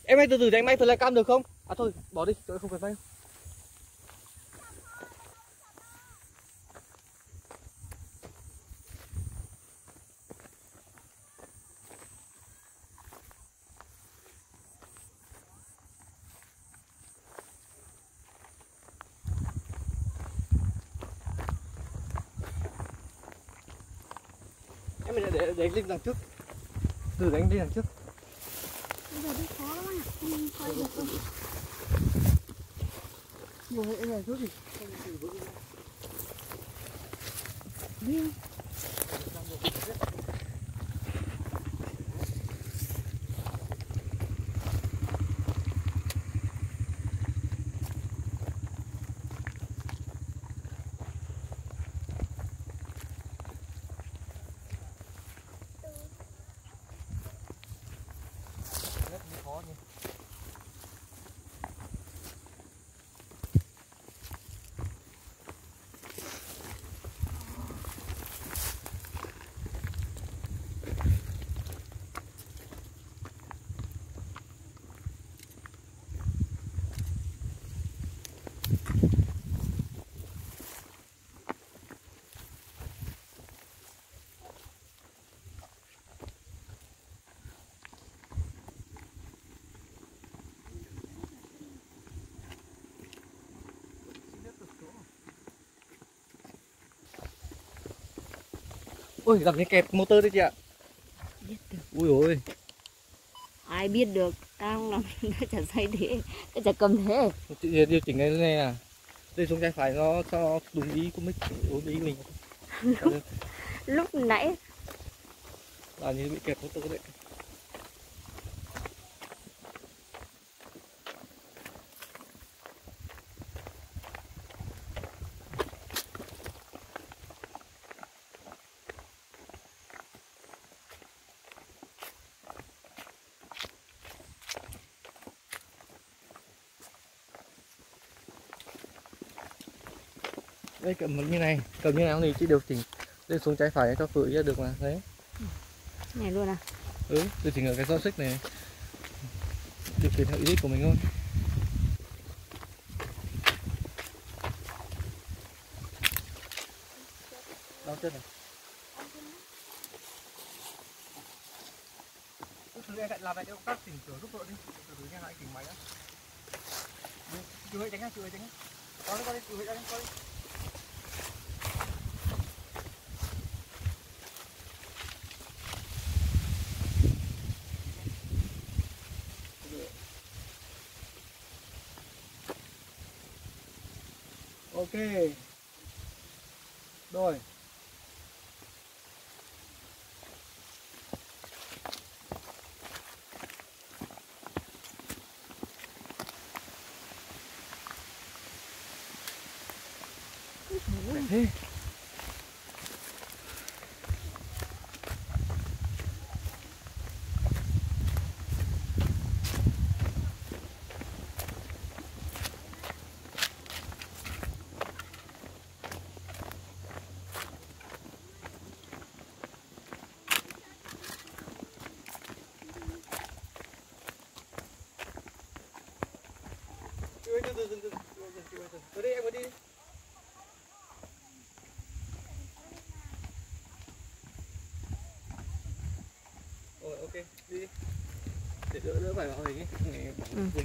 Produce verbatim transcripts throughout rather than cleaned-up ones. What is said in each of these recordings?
Em hãy từ từ để anh may phần lại cam được không? À thôi, bỏ đi, tôi không cần may. Em để để để anh lên đằng trước. Từ để anh lên đằng trước. Bây giờ đi khó lắm à, không quay được không? Ngồi đây là rút gì? Đi. Ôi, gặp cái kẹp motor đấy chị ạ. Biết được. Ui ôi. Ai biết được, tao không làm nó chả say thế, nó chả cầm thế. Chị điều chỉnh cái này à. Đây xuống tay phải nó cho đúng ý của mình, đúng ý mình. lúc, lúc nãy Là như bị kẹp motor đấy. Đây cầm như này, cầm như nào thì chị điều chỉnh lên xuống trái phải cho phổi ra được mà đấy. này luôn à? Ừ, điều chỉnh ở cái joystick này, điều chỉnh theo ý thích của mình thôi. Đau chân này. Thứ này làm lại cho các chỉnh sửa giúp đội đi, từ từ nha lại chỉnh máy á. Chú hơi tránh á, chú hơi tránh á. Có đi, có đi, chú hơi tránh, có đi. Ok. Rồi. Thế. Từ từ từ từ từ từ từ đi em có đi. Rồi ok đi để đỡ đỡ phải vào hình ấy. Ừ.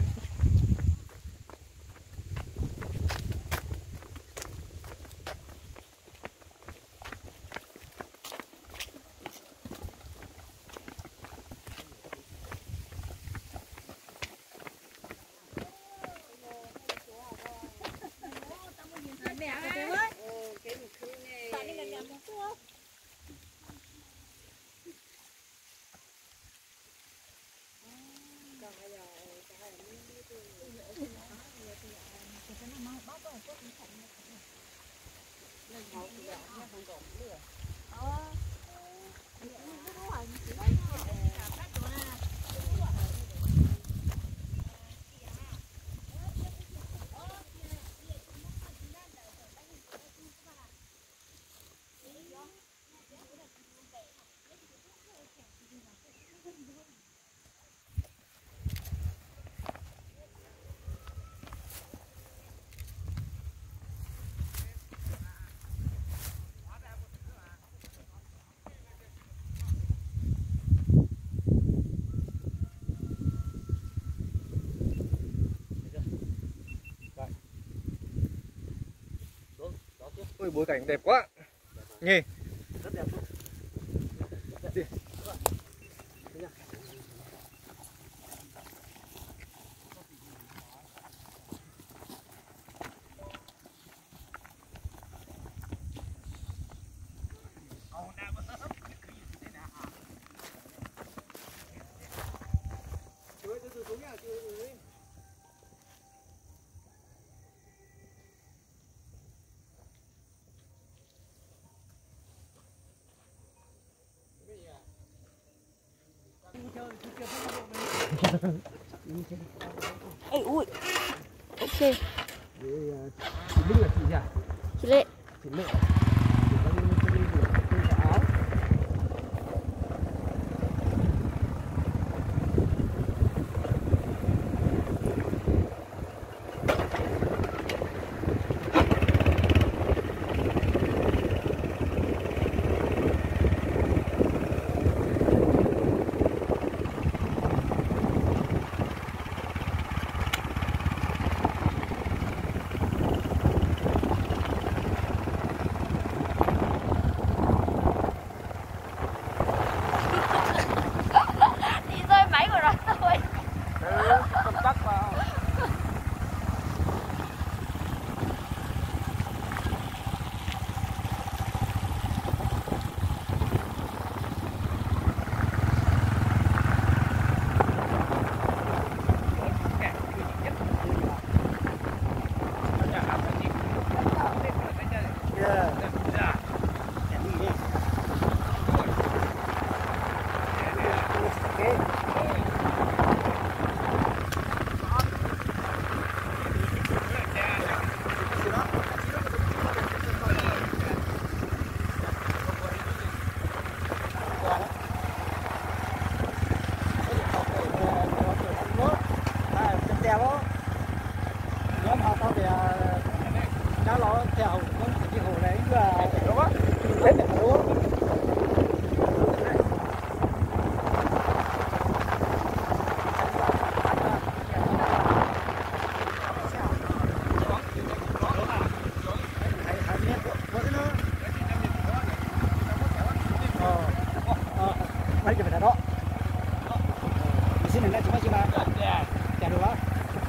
Ôi, bối cảnh đẹp quá. Nghe. Rất đẹp luôn. Ê, ui. Ok. Chị Linh là chị gì à? Chị Lệ. Chị Lệ. Chị có đi chơi đi chơi áo. Đi rơi máy của nó rồi. Ừ, cầm chắc vào. Mấy cái đó. Xin này chúng ta chỉ ba. Chả được đó.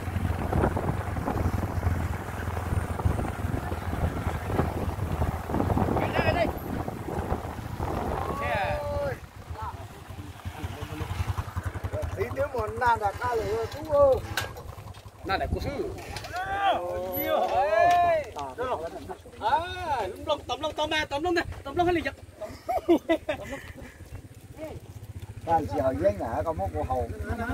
Tí tiếng một nàn đã ca rồi chú ơi. Nàn đại cô sư. Nhiều ơi. À, lông tóm lông tóm tóm lông này, tóm lông hay là giật. Bạn chỉ hỏi danh hả có một cổ hầu.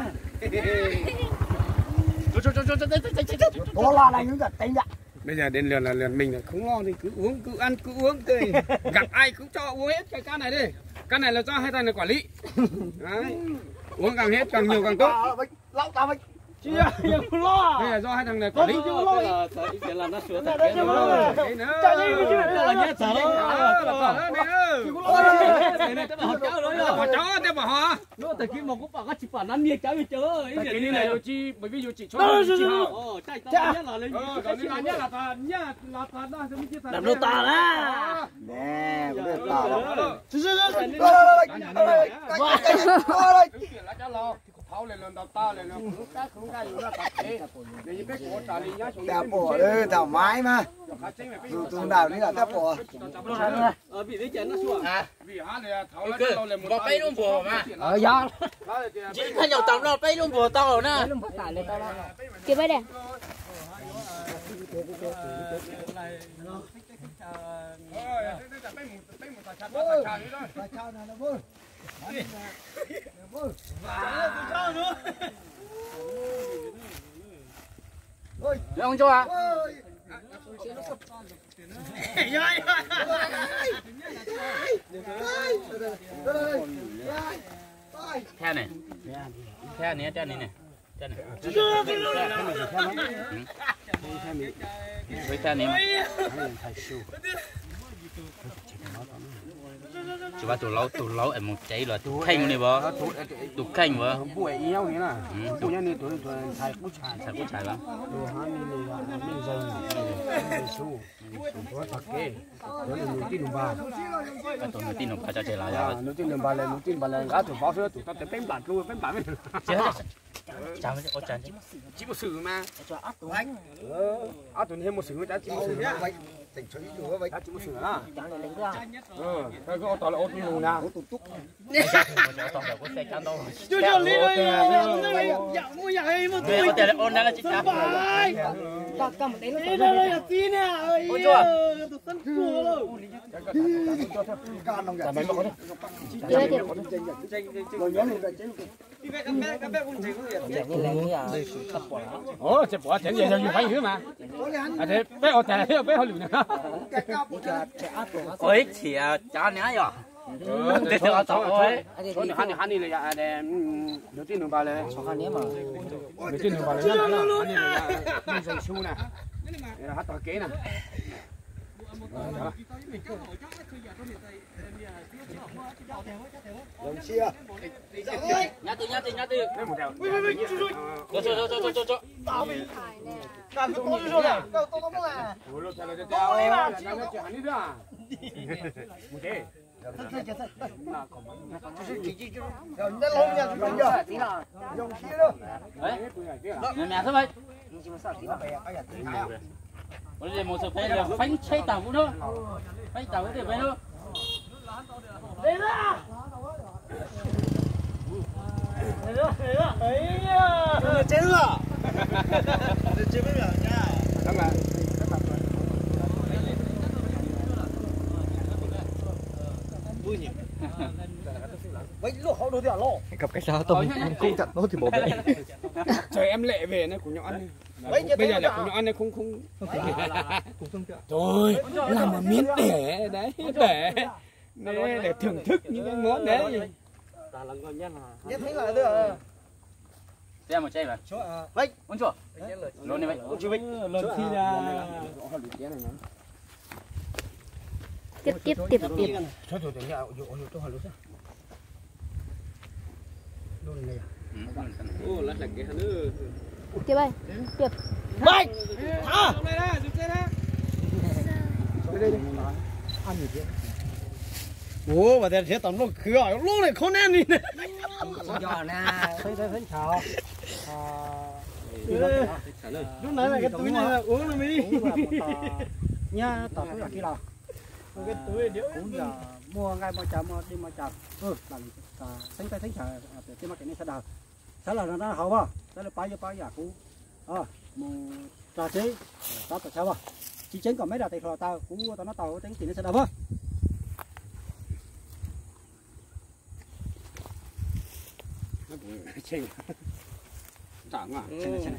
Có là này những cái tính ạ. Bây giờ đến lượt là lượt mình là không lo thì cứ uống, cứ ăn, cứ uống tươi. Gặp ai cũng cho uống hết cái can này đi. Can này là do hai thằng này quản lý. Đấy. Uống càng hết càng nhiều càng tốt. Lão ta mình. Chị ơi, đừng lo. Đây là do hai thằng này quản lý. Là sẽ là nó sửa thật cái nữa. Đấy nữa. Chạy đi cái chuyện là nhét sở. Này này, tao bảo cháu rồi. Bảo cháu tao bảo họ. Nó tại khi mà cũng bảo các chị bảo ăn nhiệt cháu đi chơi. Cái này là chi bởi vì chị cho chị họ. Ờ, chạy tao nhét là lên. Ờ, còn đi là nhá là ta nhá là ta đang sẽ chia Làm đồ tà đó. Nè, có được tỏ đó. Tháo lên lên ta lên lên cũng cá cũng cáอยู่นะตัดเองนี่ยิ่งไปโกตาลีนะ Tạp bổ ơi, thảo mái mà. Dù tùng đảo đi là tạp bổ. Ờ, bị đấy chén nó xuống. À, vì há này tháo lên tao lên một Bỏ bay luôn bùa mà. ờ dạ. Chị phải nhậu tắm nó bay luôn bùa to rồi nè. Kia bay đây. Được không cho à? Theo này. Theo này, theo này này. Theo này. Với theo này mà. Chú ba tụ lâu tụ lâu em một cháy là tụ khanh này bò. Tụ khanh bò. Bụi yêu này nè. Tụ nhân này tụ tụ xài cú chài. xài cú chài lắm. Đồ hắn này là mình dần. Mình su. Có thật kê. Đó là nụ tin đồng bà. cái tụi nó tin nó phải cho chơi lại À, rồi nụ tin đồng bà là nụ tin bà là gã tụi báo sữa tụi ta tới bánh bản cơ bánh bản với. chết chào với ô chán chứ Chỉ một sự mà. Ờ, áo tụi thêm một sự đã chỉ một sự. Tỉnh suy đủ vậy. Đã chỉ một sự à. Ờ, cái có tao là ô tin nè. toàn đầu của xe chán đâu Chú cho lý ơi, dạ mua nhà hay mà về có thể là ôn đã là chị chán phải. Đi đâu là tí nè, ơi. Ôi chúa. Tụi sân chùa rồi. Can không Mày mà có đấy. Chưa kịp. Rồi nhóm này chế. Đi về các bé, các bé cũng chỉ có gì. Ồ, sẽ bỏ chén gì đâu phải thứ mà. À thế bé ở tại đây bé họ lùi nè. ôi chị chán nhá rồi để cho tao ơi Thôi này hắn này hắn này là để đầu tiên đồng bà là hắn này mà. Đầu tiên đồng bà là hắn này là mình dành xu nè. Đây là hát tòa kế nè. Đồng chia. nhá từ nhá từ nhá từ Đây một đèo. cho cho cho cho cho cho Làm tôi rồi nè. Tôi tôi không à. Ủa rồi là cái đèo là nó nó chở hắn đi nữa à. Một thế. Rồi nó lâu nha chúng giờ. Đồng chia đâu. đấy nhà nhà thế vậy ôi đây một số phê là phanh chơi tàu cũng thôi phanh tàu cái gì vậy thôi đây ra Ấy nha. Chết rồi. Chết với mẹ nha. Các bạn. Vui nhỉ. Vậy lúc họ đối tượng lộ. Gặp cái sao tôi mình cũng chặt nó thì bỏ về. Trời em lệ về nó cũng nhỏ ăn. Bây giờ là cũng nhỏ ăn này không không. Trời, làm mà miếng để đấy, để để để thưởng thức những cái món đấy. Nhất thấy là được. xem một chai vậy Vậy. uống chua luôn đi vậy Chú Vinh, lần khi là Tiếp tiếp tiếp tiếp. Thôi thôi tôi nhà yo yo tôi hỏi luôn sao. Luôn này. Ô lát là cái hắn nữa. Tiếp ơi. Tiếp. Vậy. À. Đây đây, giúp thế đó. Đây đây. Ăn gì thế? Ủa, mà thế tổng lúc khứa lúc này không nên đi. Nhỏ nè. Thấy thấy thấy chào. Lúc nãy là cái túi này là uống rồi mới đi. Nha, tao cũng là kia nào. Cái túi điếu. Cũng là mua ngay mua chả mua đi mua chả. Ừ, làm sánh tay sánh chả để cái mà cái này sẽ đào. Sẽ là nó hậu ba. Sẽ là bao nhiêu bao nhiêu cũ. Ờ, mua trà chế. Tao tại sao ba? Chỉ chính còn mấy đào tay thò tao cũng tao nó tao tính tiền nó sẽ đào ba. Chênh. Chẳng à.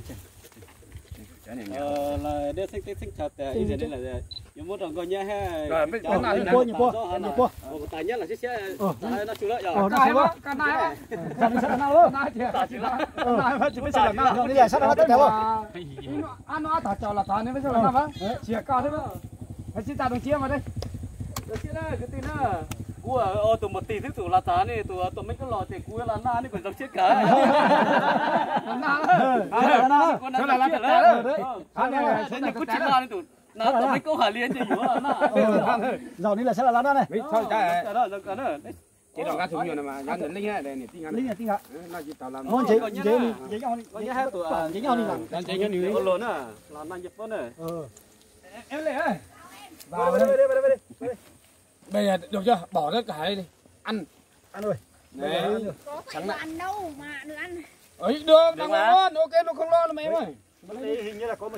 Ờ là để thích thích thích chặt ý giờ đây là những món trồng coi nhá ha. Rồi bây giờ nào Nhiều po nhiều po nhiều po. Tài nhất là chiếc xe nó chủ lợi rồi. Ờ, đây quá. Cái này. Sao đi sao nào luôn? Cái này thì. Cái này mà chúng ta làm Rồi đi là sao nó tất cả không? Ăn nó thả trò là tàn nên bây giờ là nào vậy? Chia cao thế mà. Hãy xin ta đồng chia vào đây. Được chưa đấy, cái tin á. Cú à, ô tụi một tỷ thứ tụi là tá này, tụi tụi mấy cái lò thì cú là na này còn dọc chết cả. Làm nào đó. À, na, con na là chết đấy. À này thế này cứ chết la này tụi. Na tụi mấy câu hỏi liền chứ hiểu à na. Rồi đi là sẽ là lá đó này. Biết thôi trái. Đó, đó, đó. Chỉ đọc các thứ nhiều mà, nhắn đến linh này đây này, tin ngắn. Linh là tin ạ. Nó chỉ tao làm. Món chế chế chế nhau đi. Có nhá hai tụi Chế nhau đi làm. Đang chế nhau đi. con lớn à, là na nhập con này. Ờ. Em lấy ơi. Vào đây đây đây đây. Bây giờ được chưa? Bỏ tất cả đây đi. Ăn. Ăn rồi. Đấy. Có phải mà ăn đâu mà được ăn. Ấy được, đừng lo, ok nó không lo đâu mày ơi. Hình như là có một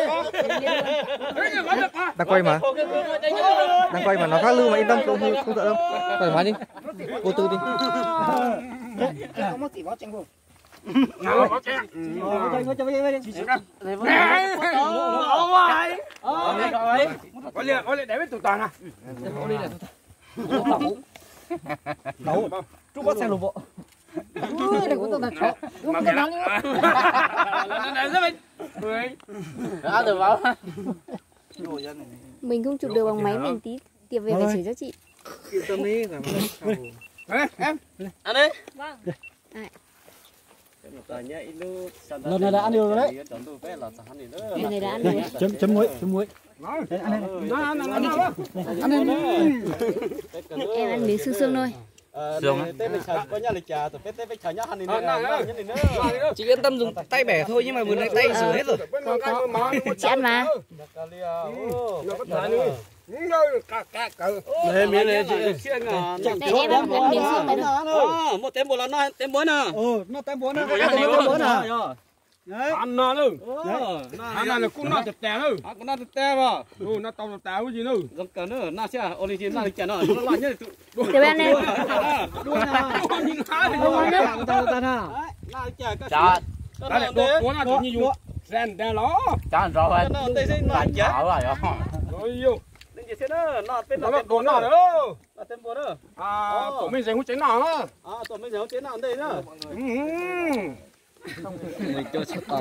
Đang quay mà đang quay mà nó khác lưu mà yên tâm không không không sợ đâu thoải mái đi vô tư đi có một tỷ báo tranh vùng. Nào, có che. Ngồi ngồi cho bây giờ đi. Này. Ông ơi. Ơi. Có liền, có liền để với tụi toàn à. Có đi để tụi toàn. Đâu? Chú có xe lục bộ. Ui, để của tôi là chó. Mà cái đó. Này này giúp mình. Ơi. đã từ vào Mình không chụp được bằng máy mình tí tiệp về phải chỉ cho chị. Yên tâm đi. Em, em. ăn đi Vâng. lần này đã ăn được rồi đấy. Cái này đã ăn được. Chấm chấm muối, chấm muối. Đấy, ăn đi. Em ăn miếng xương xương thôi. Xương chị yên tâm dùng tay bẻ thôi nhưng mà vừa nãy tay rửa hết rồi. Có có. Chị ăn mà. Đây miếng này chị xiên à. Đây em ăn ăn miếng xương này thôi. Một tem bò là nó tem bò nè. Ừ, nó tem bún nó. Ăn Tem bún nè. Đấy. Ăn nó luôn. Ăn là cũng nó chặt tè luôn. À cũng nó tem à. Ừ, nó tao tao cái gì nữa. Giống cả nữa, nó sẽ origin nó chả nó, nó loại nhất. Để em lên. Đuôi nào. Nhìn hai thì Nó ta ta ta na. Nó chả cái. Chả. Đây là đồ của nó chỉ như vụ. Rèn đè nó. Chả rồi. Nó tây xin nó chả. Rồi rồi. Rồi yêu. Nên gì thế đó, nó bên Nó nó đồ nó nữa. nó tem bò đó. À, tụi mình sẽ hút cháy nào á. À, tụi mình giấu chế nào đây nữa. Mình cho sắp tàu.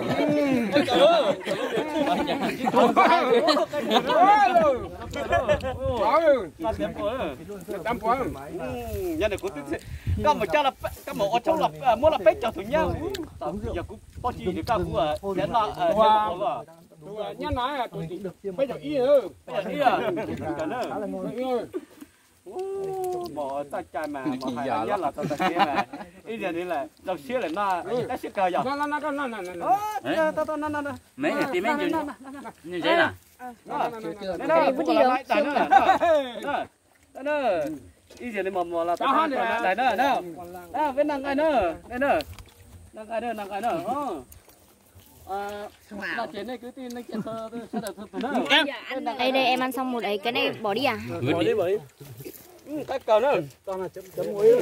Nó tem bò đó. Tam quá. Nhà này cũng thích. Các mà cho là các mà ở trong là mua là pet cho tụi nhau. Giờ cũng có gì để các cũng ở đến là ở Nhá nói là tụi chị bây giờ ý nữa. bây giờ đi à. Cả nữa. Bỏ ta trai mà mà phải là là tao ta kia mà ý giờ đây là đầu xía là nó cái xí cờ giờ Nó nó nó nó nó nó. ơ tao tao nó nó Mấy này thì mấy như như thế nè. đây đây vứt đi đâu đây nữa đây nữa ý giờ đây mà mà là tao đây nữa nữa à bên năng cái nữa đây nữa năng cái nữa năng cái nữa à là chuyện này cứ tin nó chuyện thơ sẽ là thơ nữa Đây đây em ăn xong một ấy, cái này bỏ đi à? bỏ đi bởi cái cờ nữa Toàn là chấm chấm muối.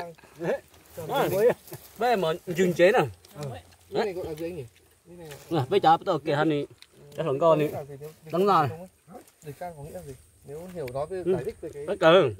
bây mà dừng chế nè Cái này gọi là gì nhỉ? nè bây giờ tôi kể hắn đi cái thằng con đi đắng nào Dịch sang có nghĩa là gì? Nếu hiểu nói về giải thích về cái cái cờ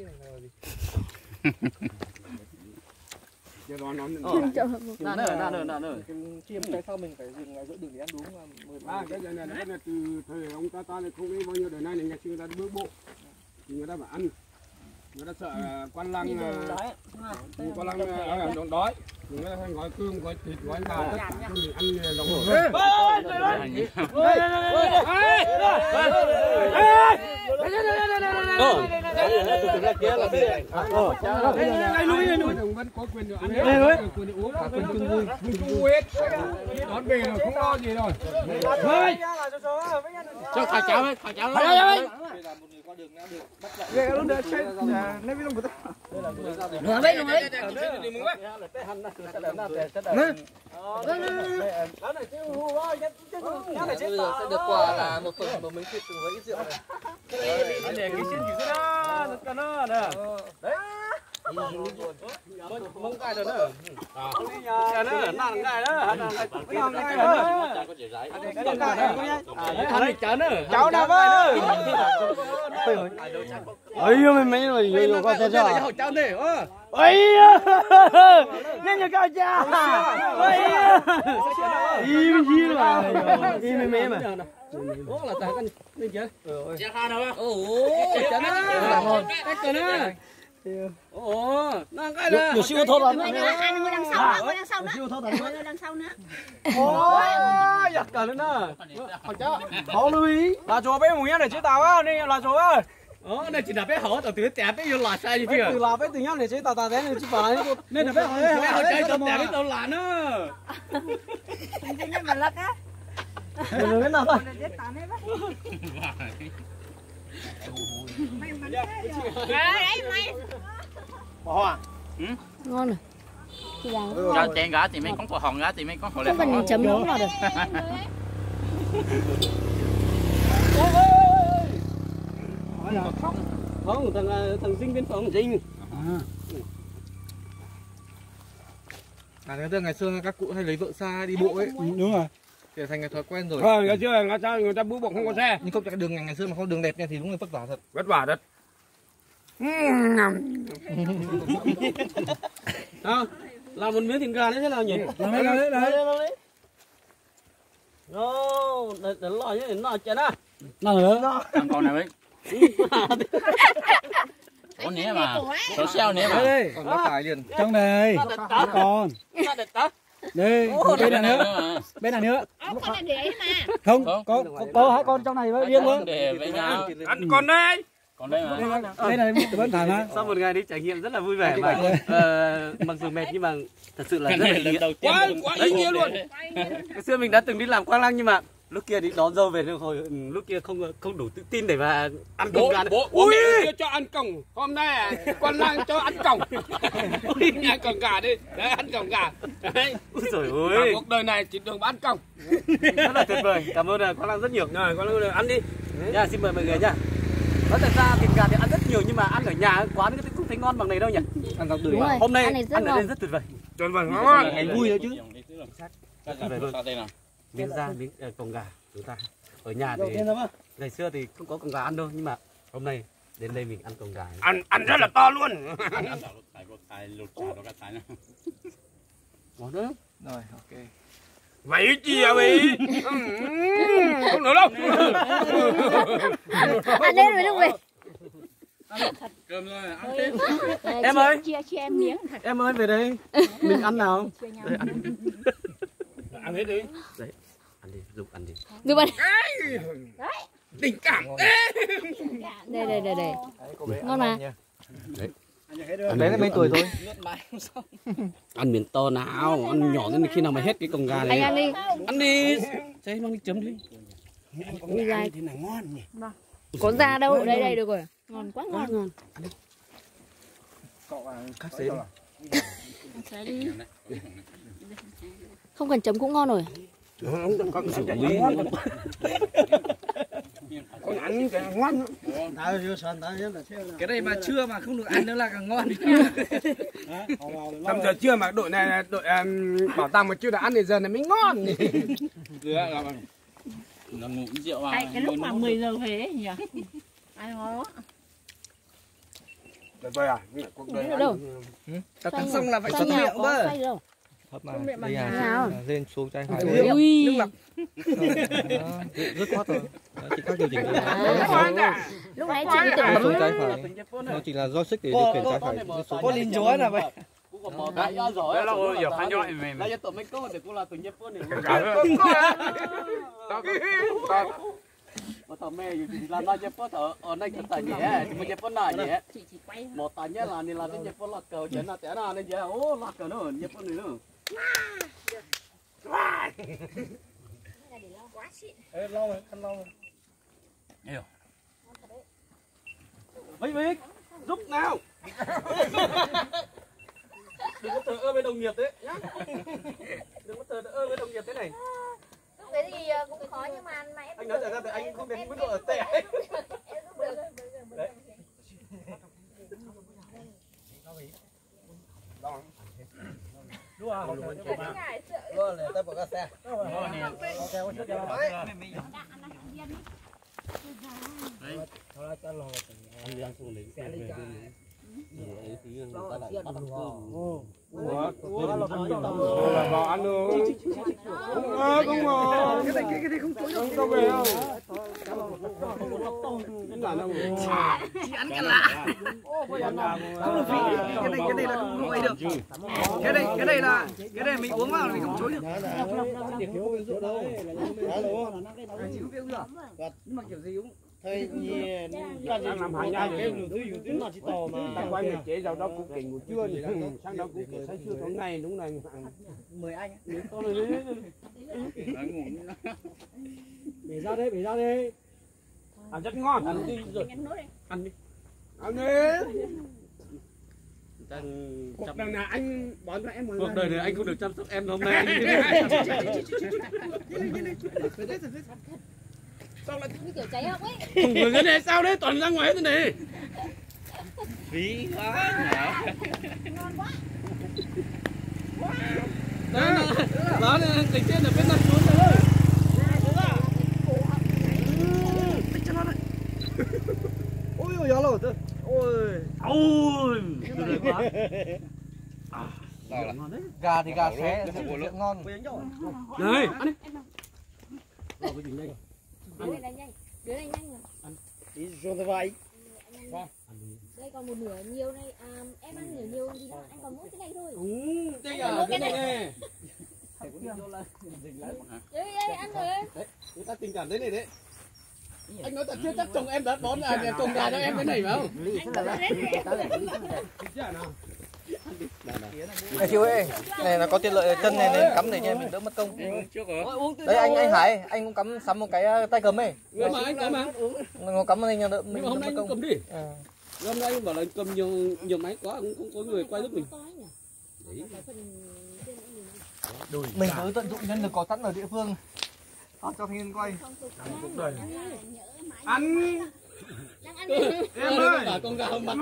Giờ đó nó nè nè nè nè nè chim tại sao mình phải dừng ở giữa đường để ăn đúng mà À, cái này là từ thời ông ta ta này không biết bao nhiêu đời nay này ngày xưa ta bước bộ thì người ta phải ăn, người ta sợ quan lăng quan lăng đói đói người ta hay gói cơm gói thịt gói gà tất cả cho mình ăn lòng rồi. Đây lui đây lui vẫn có quyền được ăn hết, quyền được uống, quyền chung vui, chung vui hết. Đón về rồi không lo gì rồi. Thôi. cho khảo cháo ấy khảo cháo Thôi. Về luôn để chơi này biết không có. Rồi bây rồi. sẽ được quà là một phần của mình thịt cùng với ít rượu này. để cái xin chữ đó nó nó nè đấy mông cài rồi nữa cái nữa nặng cài đó nặng cài đó cái cháo nữa cháo nào vậy Ây mình mấy rồi rồi có thế sao? hậu cháo này Ây nghe như cao cha. Ây im gì là im mẹ mà. ố là tại con nên chứ Chả khan đâu á. ồ cháo nữa cái cái nữa ồ nặng cài nữa Được siêu thốt lắm. Người nữa, ăn ngồi đằng sau nữa, ngồi đằng sau nữa. Siêu thốt lắm. Ngồi đằng sau nữa. ồ giặt cả nữa nè hậu cháo Khó lưu ý. là chỗ bé mùng nhá để chế tàu á đi là chỗ á ờ này chỉ là bé hổ tàu từ tẻ bé vô là sai gì kìa Từ là với từ nhau để chế tàu tàu thế này chứ phải nên là bé hỏi bé hổ chơi tàu tẻ bé tàu là nữa Nhưng mà lắc á. Đừng cái nào thôi. Đấy mày. bỏ à Ngon rồi. Chị đang. Cho chén gà thì mình không có hòn gà thì mình có hòn lẻ. Không cần chấm nữa vào được. không thằng thằng dinh biên phòng dinh À cái từ ngày xưa các cụ hay lấy vợ xa đi bộ ấy, Đúng rồi. trở thành cái thói quen rồi. Ờ, ngày xưa người ta người ta bước bộ không có xe, Nhưng không cái đường ngày xưa mà không đường đẹp nha thì đúng là vất vả thật. vất vả thật. à, làm một miếng thịt gà đấy thế nào nhỉ Làm đấy đấy đấy. nó để để lo chứ nó chén á Nào nữa. Thằng con này mấy. Có nế mà. Có xeo nế mà. Đây. Còn nó tải liền. Trong này. nó Con. nó để tắt Đây, bên nào nữa? Bên nào nữa? Con này để ấy mà. Không, có có, có hai con trong này với riêng nữa. Để với nhau. Ăn con đây. Còn đây mà. Đây này vẫn thả mà. Sau một ngày đi trải nghiệm rất là vui vẻ mà ờ, mặc dù mệt nhưng mà thật sự là rất là ý nghĩa. Quá quá ý nghĩa luôn. Ngày xưa mình đã từng đi làm quang lăng nhưng mà lúc kia đi đón dâu về nên hồi lúc kia không không đủ tự tin để mà ăn cổng gà. Bố bố mẹ cho ăn cổng. Hôm nay con lang cho ăn cổng. Ăn cổng gà đi. Đấy ăn cổng gà. Đấy. Úi giời Cả ơi. cuộc đời này chỉ được ăn cổng. Rất là tuyệt vời. Cảm ơn quang lăng rất nhiều. Rồi con lang ăn đi. Nha, xin mời mọi người nhá. Nói thật ra thịt gà thì ăn rất nhiều nhưng mà ăn ở nhà quán cái không thấy ngon bằng này đâu nhỉ. Ăn gạo tươi. Đúng rồi. Hôm nay ăn này rất ăn ở ngon. đây rất tuyệt vời. Tuyệt vời ngon. Ngày vui đấy chứ. Sao đây nào? Miếng da miếng uh, cổng gà chúng ta ở nhà thì ngày xưa thì không có cổng gà ăn đâu nhưng mà hôm nay đến đây mình ăn cổng gà. Ăn ăn rất là to luôn. Ngon nữa. Rồi, ok. Vậy chi à vậy? Không nữa đâu. Ăn lên rồi lúc về. Cơm rồi, ăn tiếp. Em ơi. Chia chia em miếng. Em ơi về đây. Mình ăn nào? Đây, ăn. Ăn hết đi. Đấy. Ăn đi, giúp ăn đi. Được bạn. Tình cảm. Đây đây đây đây. Ngon mà. Đấy. Bé là mấy tuổi thôi. Ăn miếng to nào, ăn nhỏ đến khi nào mà hết cái cổng gà này. Anh ăn đi. Ăn đi. Chơi mang đi chấm đi. Đi ra. Thế là ngon nhỉ. Có da đâu, đây đây được rồi. Ngon quá ngon. Ngon. Cắt xế đi. Không cần chấm cũng ngon rồi. Con ăn cái ngon. Cái này mà chưa mà không được ăn nữa là càng ngon. Tầm giờ trưa mà đội này đội um, bảo tàng mà chưa đã ăn thì giờ này mới ngon. Dứa là là ngủ rượu vào. Cái lúc mà mười giờ về ấy nhỉ. Ai ngon quá. Tuyệt vời à? Cuộc đời đâu? Tập cắn xong là phải Sao xuất nhà miệng có cơ. say đâu. Hấp mà. Đây à, nào? lên xuống trái phải. Ui. Nước lọc. Rất khoát rồi. Đó, chỉ các điều chỉnh thôi. À, lúc nãy chị tưởng Lên xuống bấm. trái phải. Nó chỉ là do xích để điều khiển trái phải. Có linh chúa là vậy. Cũng có cái giỏi. Đó là giờ phải nhoi mình. Là tụi mấy cô để cô là tụi nhếp phun này. Mà thằng mẹ thì làm ra nhếp phun ở ở đây cái tài nhẹ, mà nhếp phun nào nhẹ. Chị chỉ quay. Một tài nhẹ là nên là nhếp phun là cờ chén là té nào nên giờ ô là cờ nữa nhếp phun này nữa. Ê, lâu rồi, ăn lâu rồi. Vích Vích, giúp nào. Đừng có thờ ơ với đồng nghiệp đấy nhá. Đừng có thờ ơ với đồng nghiệp thế này. Lúc đấy thì cũng khó nhưng mà mà em Anh nói thật ra thì anh không đến mức độ ở tệ. Đấy. Đúng à? Rồi, để tôi bỏ cái xe. Anh đi ăn xuống đấy. Đấy tí người ta lại bắt ăn cơm. Vào ăn luôn. Không ơi, không ngờ. Cái này cái này không tối đâu. Không về đâu. Chị ăn cái lạ. Không được vị. Cái này cái này là không nguội được. Cái này cái này là cái này mình uống vào là mình không chối được. Chị không biết uống được. Nhưng mà kiểu gì uống. Thôi nhìn Đang làm hại nhau cái thứ gì thứ mà chỉ tò mà đang quay người chế vào đó cũng kỉnh ngủ trưa thì sang đó cũng kỉnh say sưa tối nay đúng này mời anh Để ra đây, để ra đây. ăn rất ngon Ăn đi rồi. ăn đi ăn đi Đang cuộc đời này anh bón cho em một cuộc đời này anh không được chăm sóc em hôm nay. sao lại Như kiểu cháy họng ấy. không người cái này sao đấy toàn ra ngoài hết thế này Phí quá. Ngon quá. Đó đó tình trên là bên mặt xuống rồi. Ôi ôi gió lột. Ôi. Ôi. Gà thì gà xé, ngon. Này, ăn đi. Đứa này là nhanh. Đứa này nhanh rồi. đi rồi vậy Đây còn một nửa nhiều đây. À, em ăn nửa nhiều gì đó. Anh còn mỗi cái này thôi. Đây là cái này này. Người ta tình cảm thế này đấy. Anh nói thật chưa chắc chồng em đã đón à, chồng gà cho em cái này phải không? Này chiều ơi, này là có tiện lợi chân này nên cắm để cho mình đỡ mất công. Đấy anh anh Hải, anh cũng cắm sắm một cái tay cầm ấy. Mà anh cầm mà. Nó cắm lên đỡ mình Nhưng mà đỡ hôm mất nay anh công. cầm đi. Hôm nay anh bảo là cầm nhiều nhiều máy quá cũng không có người quay giúp mình. Mình cứ tận dụng nhân lực có sẵn ở địa phương. Cho thanh niên quay. Ăn Em ơi, cả con gà hôm mặt.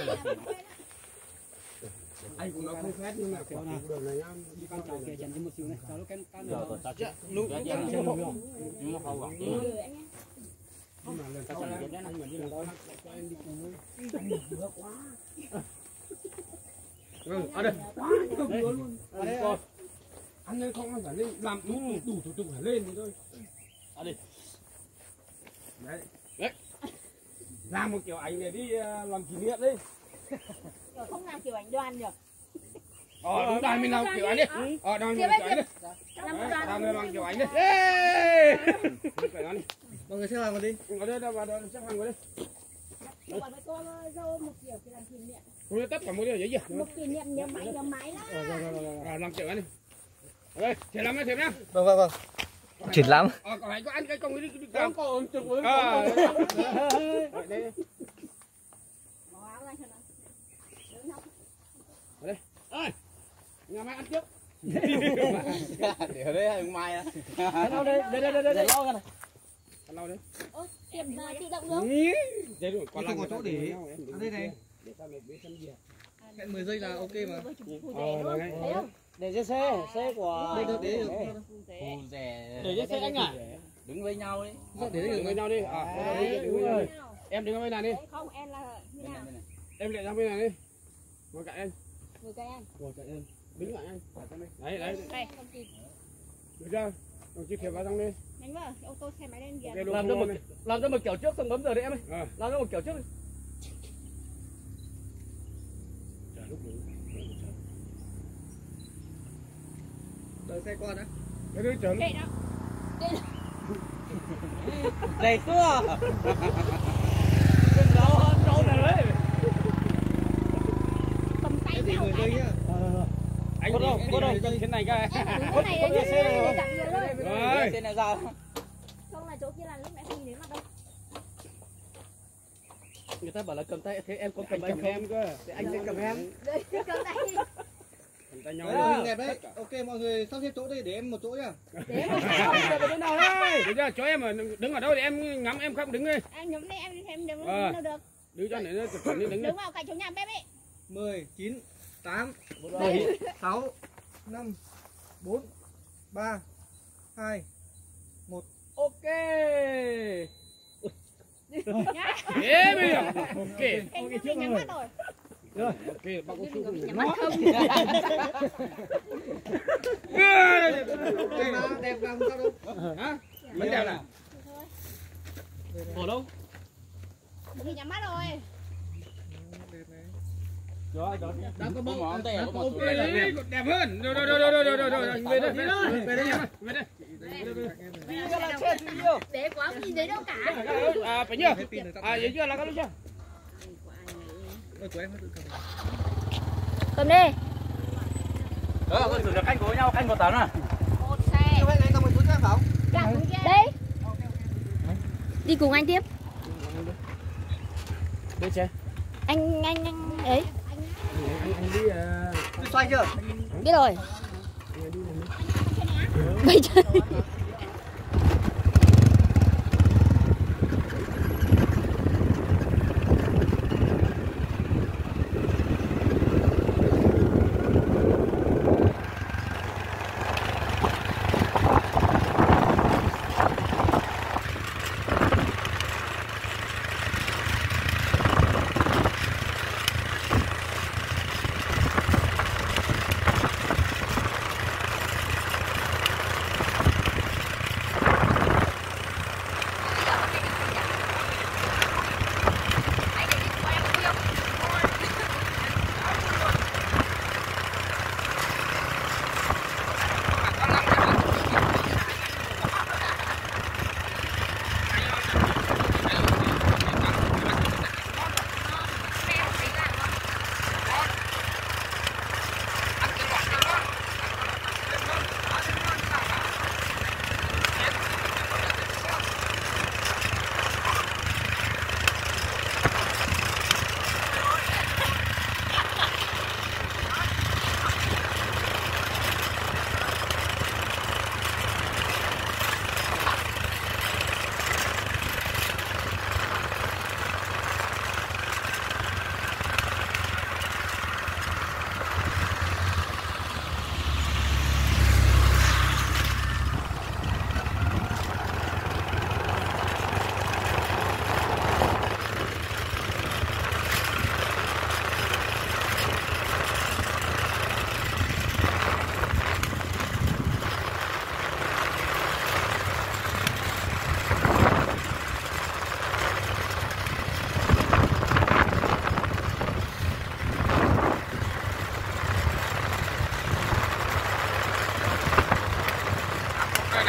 anh cũng nói không phép nhưng mà có đường này ăn đi con tàu kia dành cho một xíu này tao cái can được lúc nhưng mà không quản nhưng mà lần sau anh mà đi làm đó cho em đi cùng với quá ừ ở đây không vừa luôn ở đây anh lên không phải lên làm đủ đủ thủ tục phải lên thì thôi ở đây đấy làm một kiểu ảnh để đi làm kỷ niệm đi. Không làm kiểu ảnh đoàn được. Ờ đúng rồi mình làm kiểu ảnh đi. Ờ đoàn mình kiểu ảnh đi. Làm làm kiểu ảnh đi. Mọi người xếp hàng vào đi. Ở đây đâu vào đây xếp hàng vào đi. Cô tất cả một điều gì vậy? Một kỷ niệm nhớ máy nhớ máy đó. Rồi làm kiểu ảnh đi. Đây, thiệt lắm thiệt nhá. Vâng vâng vâng. Chuyển lắm. Ờ còn phải có ăn cái công đi đi Con còn chụp với ờ đây đây ơi nhà máy ăn trước để ở đây hay mai á. Đâu đây, đây đây đây đây lo cái này. ăn lâu đấy Em tự động được. đây rồi còn Không có chỗ để. ở đây này. để tao để sân gì Hẹn mười giây là ok mà. ờ đấy Để cho xe, xe của Đây được để được. Phù rẻ. để cho xe anh à. Đứng với nhau đi. để đứng với nhau đi à em đứng ở bên này đi Không, em là như nào? em lại ra bên này đi ngồi cạnh anh Người cây anh. ngồi cạnh em đứng lại anh đấy đấy Đây, không kịp. được chưa đồng chí thiệp vào trong đi Nhanh vào, ô tô xe máy lên kìa. cái Làm cho một làm cho một kiểu trước xong bấm giờ đi em ơi. ờ Làm cho một kiểu trước đi. Đợi xe qua đã. cái đứa trưởng Đây đó. Đây xưa. Đừng đâu hơn đâu này đấy. Cầm tay Thì theo mười giây nhá. anh đâu có đâu cái này cái cái này đấy chứ. Chặn người luôn. rồi Xe này ra. Không là chỗ kia là lúc nãy không nhìn thấy mặt đâu. Người ta bảo là cầm tay thế em có cầm cầm anh em không? cơ Thì anh sẽ cầm em. Đây, cầm tay. cầm tay nhau Đấy, hình đẹp đấy. Ok mọi người sắp xếp chỗ đây để em một chỗ nhá. Để mà Ở chỗ nào đây? được chưa cho em mà đứng ở đâu thì em ngắm em không đứng đi anh nhắm đây em em đừng Ờ. đâu được. đứng cho này nó chụp ảnh đi đứng đi Đứng vào cạnh chỗ nhà bếp ấy. mười, chín, tám, bảy, sáu, năm, bốn, ba, hai. Ok. Nhá. ế bây giờ ok Em cũng nhắm mắt rồi. ok bao có su Nhắm mắt không? Đẹp mà, đẹp mà không sao đâu. hả vẫn đẹp là Ở đâu? Mình nhắm mắt rồi. Đã có bông Mỏ tè có một ok đấy còn đẹp hơn rồi rồi rồi rồi rồi rồi rồi về đây về đây về đây em về đây Để quá không nhìn thấy đâu cả. à phải nhớ à vậy chưa là có lúc chưa Ôi, của em tự cầm. Cầm đi. Ờ, có thử được canh của nhau, canh của tán à? Một xe. Cho anh cầm một túi ra không? Đây. Đi cùng anh tiếp. đây xe Anh anh anh ấy. anh anh đi Đi xoay chưa? Biết rồi. Bây giờ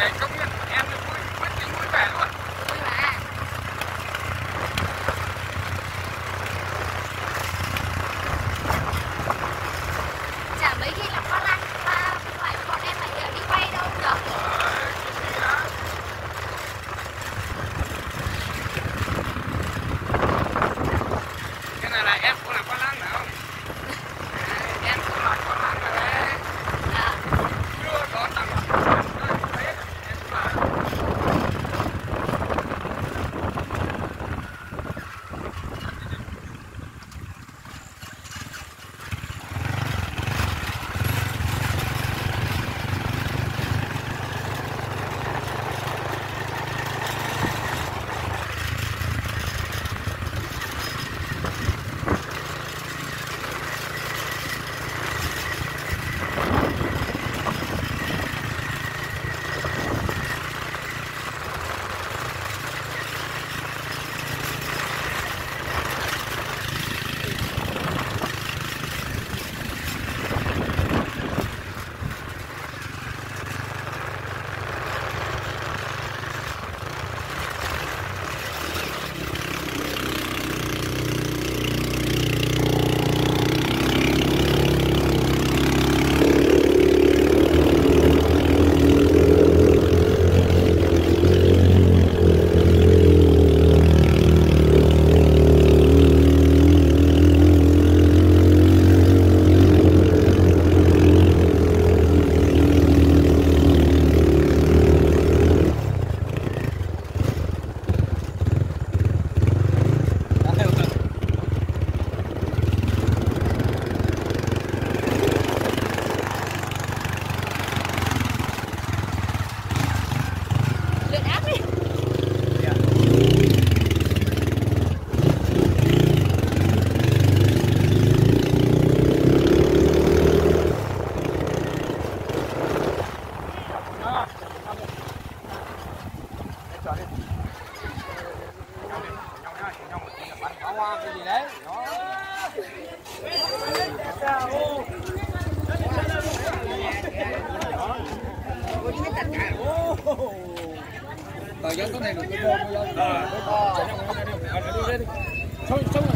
này công nhận em vui quyết định vui vẻ luôn. Vui mà. Chả mấy khi là con ăn mà phải bọn em phải đi quay đâu nhở. Cái này là em cũng là con ăn phải không? Em cũng là con ăn rồi đấy. Chưa có tặng em là Tờ giấy có này được cái môn Xong xong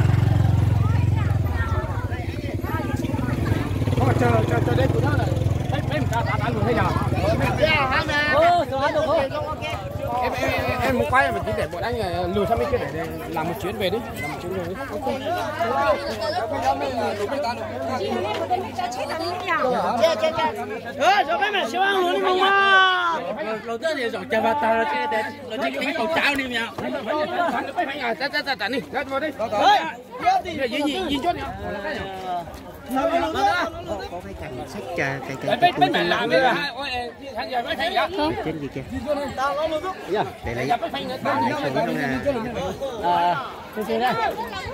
rồi. Chờ chờ chờ đây của nó này. Thấy thấy ta ta ăn rồi thế nào? Ô, rồi ăn được không? Em em em, em muốn quay mà chỉ để bọn anh lùi sang bên kia để làm một chuyến về đi, làm một chuyến về đi. Ơ, cho cái mẹ siêu ăn luôn đi mong mà. Đầu tiên thì giỏi chả vào tàu là cái để là cái cái cầu cháo đi mẹ. Phải phải nhà, ta ta ta đi, ra vào đi. Gì gì gì chốt nhỉ? Có cái cành sách trà cái cái Bên bên mẹ làm cái ôi thằng giờ mới thấy trên gì kìa để lấy lấy thử nó là À, cái gì đây?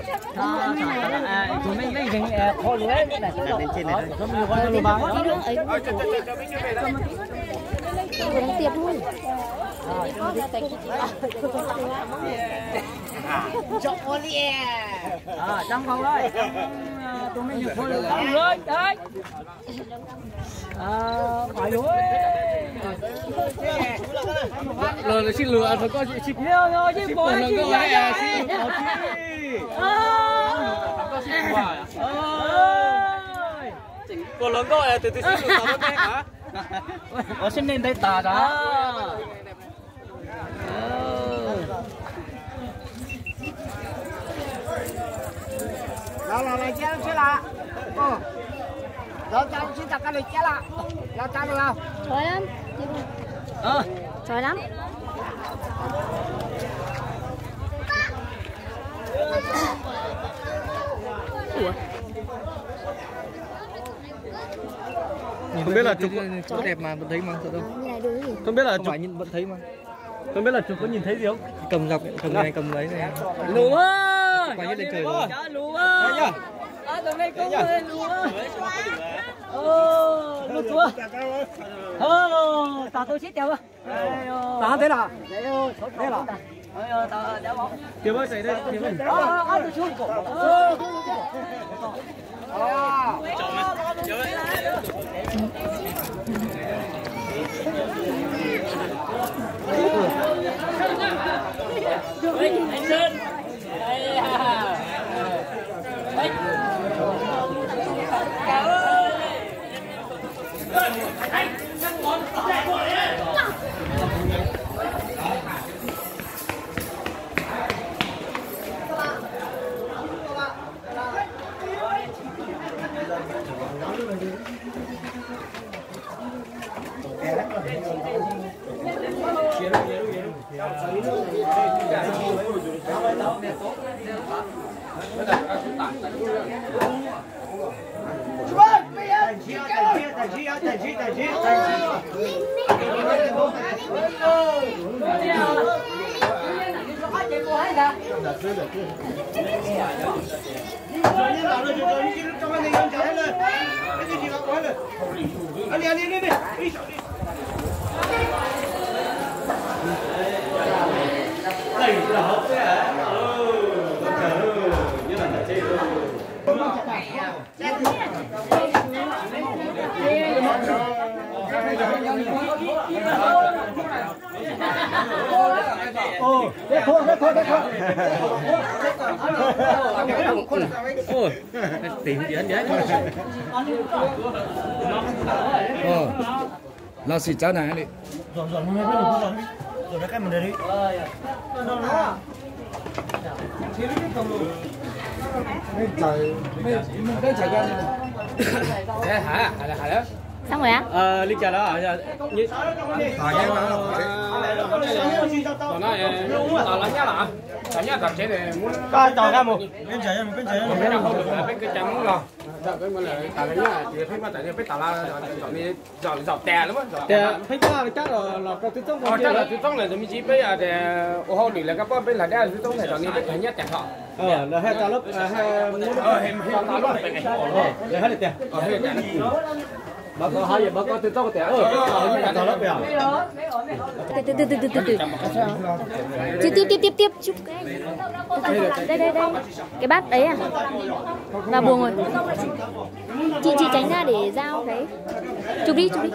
À, chúng mình lấy những kho lúa này đặt lên trên này thôi. chúng mình có lúa bán. Vừa đang tiệp luôn. Chọn ô liê. À, trong phòng thôi. Tụi mình được thôi rồi, đấy. À, phải lúa. Lừa là xin lừa phải có xin Nhiều rồi chứ bố là chị có vậy. ai xin có xin quà còn lớn gọi từ từ xin lừa tao cái hả? Ở xin nên đây tà đó. Rồi là này chơi chơi là. Rồi chơi xin tập cái này chơi là. Rồi chơi được không? Trời lắm. Ờ. Trời lắm. Ủa? Không biết là chụp có đẹp mà vẫn thấy mà thật không? Như này được cái gì? Không biết là chụp nhìn vẫn thấy mà. Không biết là chụp có nhìn thấy gì không? Cầm dọc cầm này cầm đấy này. Lúa ơi. Quay hết lên trời rồi. Lúa ơi. À, tụi này cũng lên lúa. Ô, lúa chúa. Ờ, tao tôi xít theo á. Tao thế nào? Thế là. Ờ, tao đéo bóng. Kiếm ơi xảy đây, kiếm ơi. Ờ, ờ, tôi xuống. Ờ. À. Ồ, đấy thôi, đấy thôi, đấy thôi. Ôi, tìm gì anh vậy? Ờ, lao xịt cháu này đi. Rồi rồi, mình mới rồi. Rồi cái mình đi. Mấy trời, mấy cái trời ra. Thế hả? Hả hả đó? Xong rồi á? Ờ, Linh chào đó. Như Hỏi em đó. Nó nói tao lấy nhá là. Tao nhá tập chế này muốn Coi tỏ ra một. Cái trời mình cái trời. cái nào không được là cái chấm muốn lo. Cái mà là tao lấy nhá, thì phải mà tại vì phải tao la dọn đi dọn dọn tè lắm á. Dạ, thấy qua chắc là là cái tiếng Ờ chắc là tiếng tông là mình chỉ bây giờ thì ô hô đi là các bác bây là đeo tiếng tông này dọn đi phải phải nhất tẹt họ. ờ là hai ta lớp hai Ờ hem hem tao lúc phải ngày. để hai tiền. Ờ hem tẹt. Bà có hai giờ bà có tiếng tông tiền. Ờ, cái ta lớp à? Từ từ từ từ từ từ. Tiếp tiếp tiếp tiếp tiếp chụp cái. Đây đây đây. Cái bát đấy à? Vào buồng rồi. Chị chị tránh ra để giao cái. Chụp đi chụp đi.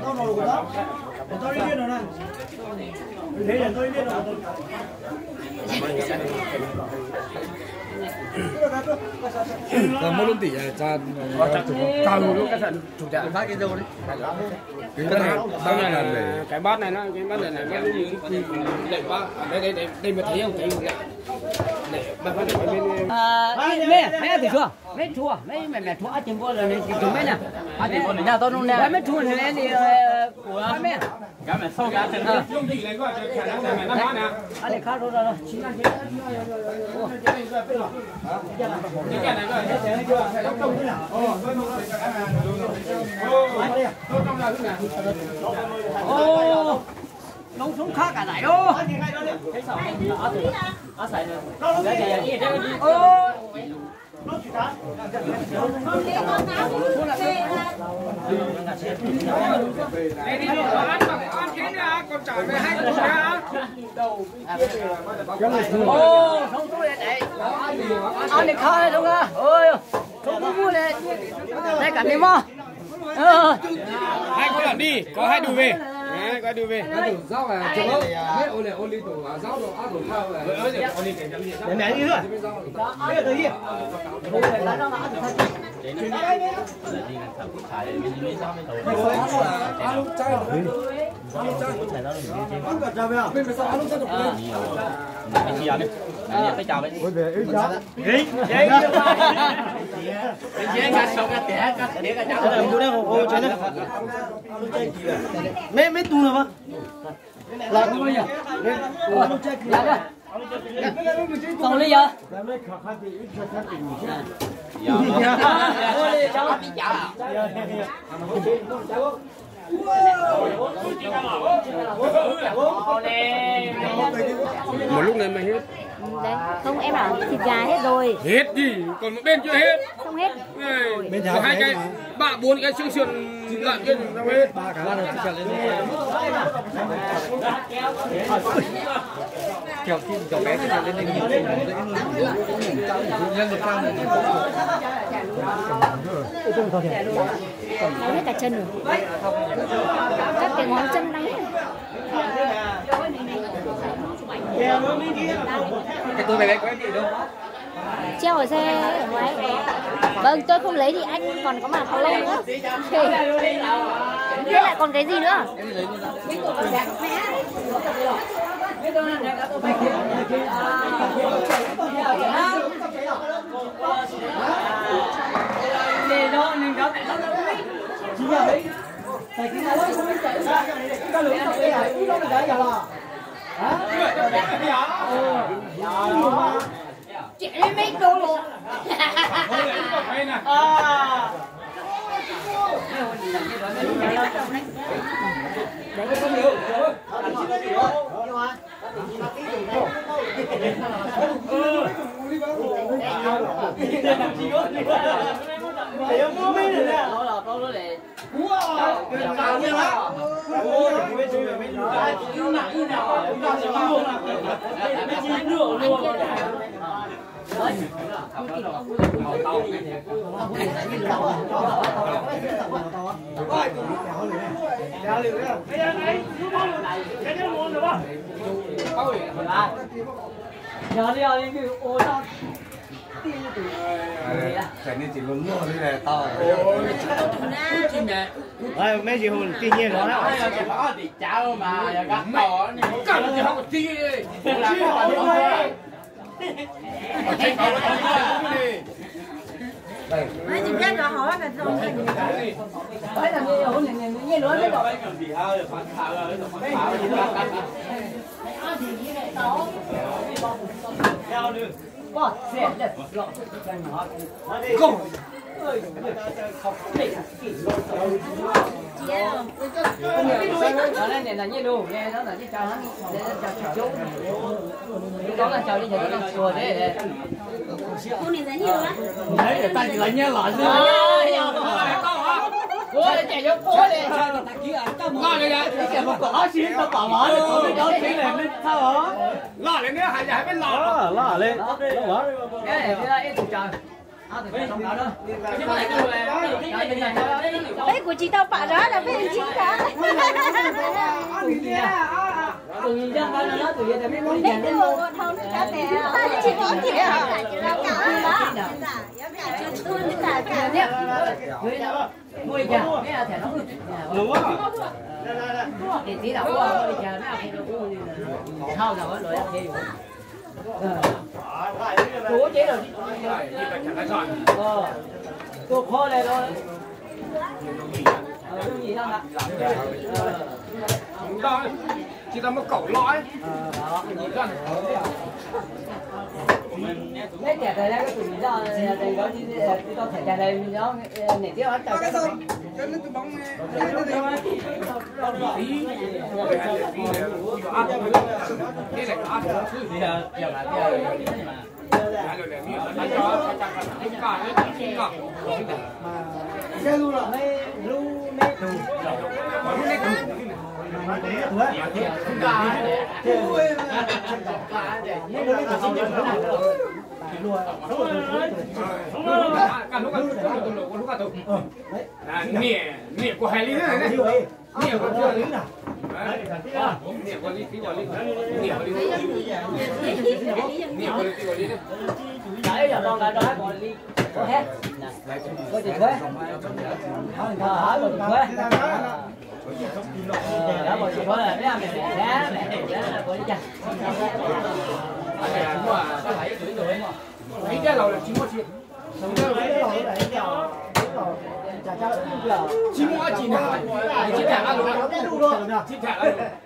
Còn mỗi lần tỷ cha Cao luôn cái thần chủ trạng phát cái đâu đấy. cái này đây là để cái bát này nó cái bát này này bát để bát đây đây đây đây mà thấy không thấy không để bát bát để bên mẹ mẹ thì chua mẹ chua mẹ mẹ mẹ chua ăn chim bò là này chua mẹ nè ăn chim bò này nhà tôi nung nè mẹ chua này thì của mẹ cái mẹ sâu cái thằng dùng gì này có khả năng này nó nói nè ăn để khá rồi rồi cái cái này ô nông sống khác cả này ô đây đi ăn ăn cái này còn trả về hai con nha ô sống tôi đây ăn để khá đúng không ôi sống tôi vui này đây cả đêm mò hai con lợn đi có hai đùi về đấy có đùi về Rau là chỗ hết ô này ô đi tổ rau đồ ăn đồ thao là ô đi cái gì Để mẹ đi nữa. Bây giờ tới đi. ăn lúc chay rồi. Ăn lúc chay. Ăn cả chả vậy? Bên phải sao ăn lúc chay được lên. Cái gì à? Cái chào đấy. Ôi về ít giá. Cái gì cái sâu cái tẻ cái tẻ cái cháo. Cái này mua đây ô chơi đấy. Mấy mấy tu rồi mà. Là tu bây giờ. xong đi giờ một lúc này mà hết đấy không em bảo thịt gà hết rồi hết gì còn một bên chưa hết không hết bên có hai cái ba bốn cái xương sườn lợn kia không hết Ba cái là chỉ cần lên. Kiểu khi kiểu bé thì lên đây nhiều lên được cao đau hết cả chân rồi các cái ngón chân đau cái tôi về đây có em gì đâu treo ở xe ở ngoài vâng tôi không lấy thì anh còn có mà có lâu nữa Thế lại còn cái gì nữa? Chị em mấy đô luôn. Cái này chỉ luôn mua thế này to. Ơi mấy chị hồn tuy nhiên nó đó. Nó thì cháu mà gắt đỏ này cắt thì không có chi đi. Mấy chị biết là hỏi là không thành. Đấy là như hồn này như nói đấy rồi. Bỏ xe đất lọ không đó này là như đủ nghe đó là như chào hắn để chào chào chú đó là chào đi giờ đó là chùa đấy Cô này rất nhiều lắm. đấy để tay lại nhớ lại cô chạy vô cô đi lo đi đấy chạy một cỏ xíu tao bỏ bỏ đi tôi đó xíu này lên sao hả lo lên nữa hay là phải lo lo lên cái này là ít trời Đấy của chị tao bả đó là bên chị đó. Tụi dân đó nó tụi dân biết nói gì Không nó cá tè. Chị có kìa. Chị đâu cả đó. Tôi mới cả cả nhé. Mua chả mấy à thẻ nó đúng á thì tí đầu qua mua chả mấy à thẻ nó sao nào nó lợi thế cô chế rồi ờ cô khó này rồi ờ cái gì không ạ Chúng ta chỉ là một cẩu lõi. mấy kẻ này cái tụi do thì có đi đi có thể kẻ này nó nể tiêu hết trời cái thôi Chân lên từ bóng Cái lu là mấy lu mấy đủ. Nè, nè của hai lý thế này này. Nè của hai lý nào. Nè của lý tí của lý. Nè của lý. Nè của lý tí của lý đấy. đấy giờ con đã nói còn đi có hết có tiền thuế thờ hỏi còn tiền thuế đó còn tiền thuế là mấy anh mẹ giá mẹ giá là có đi chăng Mấy cái lầu là chín mươi triệu. Chín mươi chín hả? Chín thẻ ăn luôn. Chín thẻ ăn luôn.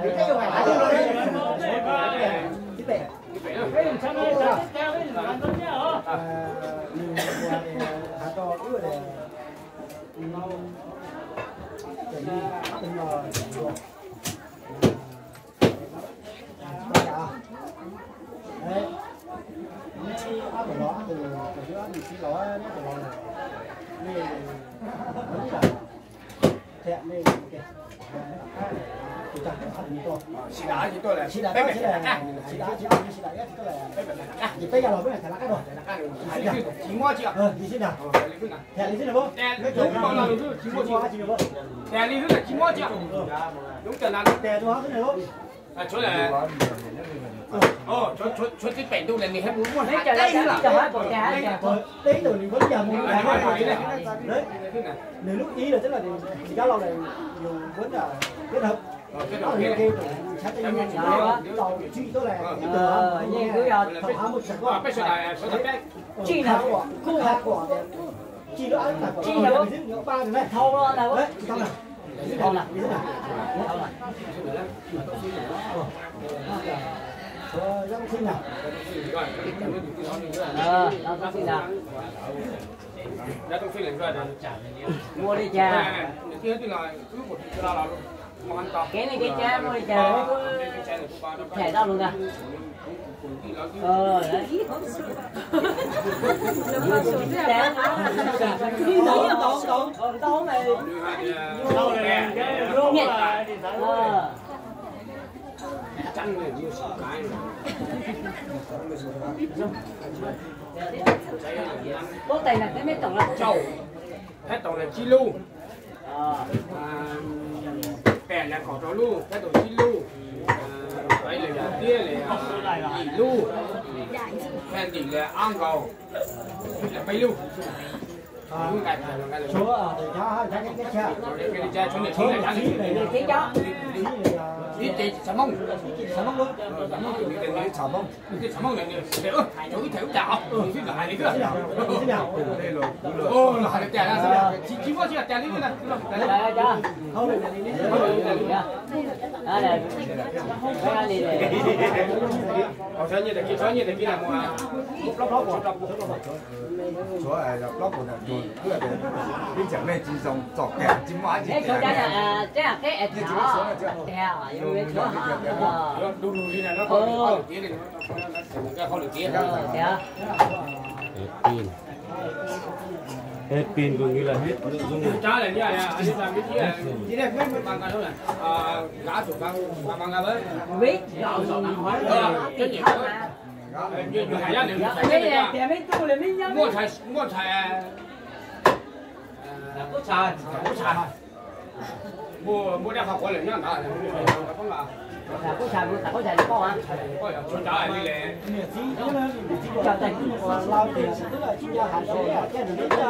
Xí đá thì tôi là Xí đá đó chỉ là xí đá chỉ là xí đá thì tôi là thì bây giờ rồi mới phải là cái rồi. chín mươi triệu. Ờ, đi xin nào. Thẻ đi xin nào bố. Đúng bao giờ đúng chín mươi triệu. Thẻ đi là chín mươi triệu. Đúng chuẩn là Thẻ tôi hết cái này bố. À chỗ là Ồ, cho cho cho cái bèn đâu là người hết muốn mua. Đấy trời ơi, trời ơi, còn chả chả còn. Tí từ mình vẫn giờ muốn đấy. Nếu lúc ý là tức là thì cá lâu này nhiều vẫn là kết hợp. Cái Đó đầu là kia. cái chắc chắn là đầu chị tôi là Ờ, nhìn cứ giờ thằng áo một sợi quả. Bây giờ là số tập đấy. Chị nào quả, cô hạt quả. Chị nó ăn quả. Chị nào dính nữa ba rồi này. thâu đó đâu Đấy, chị không nào. Con nào? Thâu này. Ờ, răng xin nào. Ờ, nó có xin nào. Ra trong phim là rồi. Mua đi cha. Kia thì là cứ một là là mà ăn to. Cái này cái cha mua đi cha. Chảy đâu luôn à? Ờ, đấy. Tốn, tốn, tốn này. Nhiệt. Ờ. Chăn này nhiều cái. Bố tay là cái mấy tổng là Trầu. Hết tổng là chi lu. Ờ. Bèn là cỏ trò lu, hết tổng chi lu. Đấy là kia là ỉ lu. Phen thì là ăn gầu. Là bay lu. Số ở để cho cho những cái cha. Cái cha cho nên là ăn Đi tí chó. đi đi xả mông. Xả mông luôn. Xả mông thì cái xả mông. Cái xả mông này nè. Ơ, chỗ cái thẻo chảo. Cái lại đấy cơ. Thế nào? Ô, lại cái chả ra. Chỉ chỉ có chỉ là chả đi nè. Đây cho. Không được đi đi. Đó này. Cái này này. Ở chỗ như là kia chỗ như là kia là mua lóc lóc của lóc của chỗ này là lóc của là chuột cứ là bên chẳng này chỉ dùng chọc kẹt chính hóa chỉ cái chỗ đó là cái là cái nhỏ kẹo dùng cái chỗ hả đu đu đi này nó có được kia này nó không được kia kẹo pin hết pin gần như là hết nội dung trái là như này anh làm cái gì này chỉ đây mấy bằng cái đó này gã chụp bằng bằng bằng với biết rồi rồi nặng quá cái gì đó như như hải này cái này thì mấy tu là mấy nhá mua thải mua thải có xài có xài mua mua đeo học gọi là như nào không là là có xài có xài có hả có chỗ trái này là chào thầy lao tiền tức là chi ra hạn chế cái này nó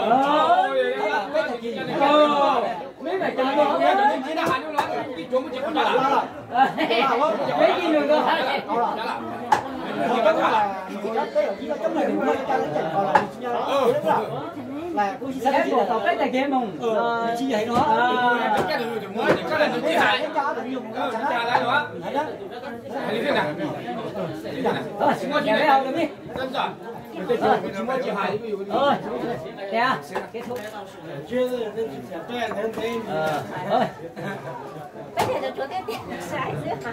mấy mày chơi không biết được chỉ là hạn nó cái chỗ mình chỉ có là mấy gì nữa cơ thì có là cái ở dưới trong này mình quay ra cái trận còn là chi ra là cũng chỉ cái bộ tàu cái này kia mùng chi vậy đó cái này thì mới thì cái này nó chỉ hại cái cho được nhiều cái này đó hay thế nào thôi cái này không được đi đơn giản chỉ mới chỉ hại ví dụ như ơi kìa kết thúc chưa nên tuyển thêm thêm ờ ơi Cái này là chỗ cái tiền sai nữa.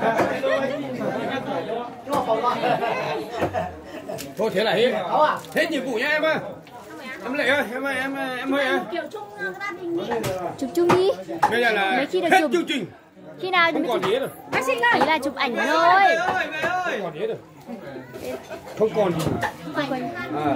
thôi thế là hết hết nhiệm vụ nha em ơi em lại ơi em ơi em em ơi Kiểu chung gia đình đi. Chụp chung đi. bây giờ là Mấy khi được hết chụp? chương trình Khi nào không còn gì hết rồi bác sinh ơi, ý là chụp ảnh thôi. không còn gì hết rồi không còn gì Không còn. à.